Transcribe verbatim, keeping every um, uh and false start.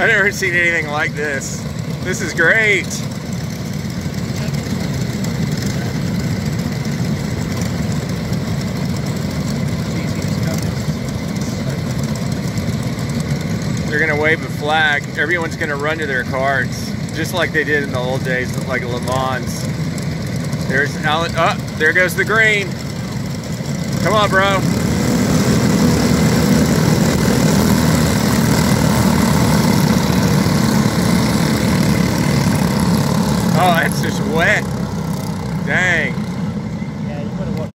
I've never seen anything like this. This is great. They're gonna wave a flag. Everyone's gonna run to their carts, just like they did in the old days, like Le Mans. There's Alan. Oh, there goes the green. Come on, bro.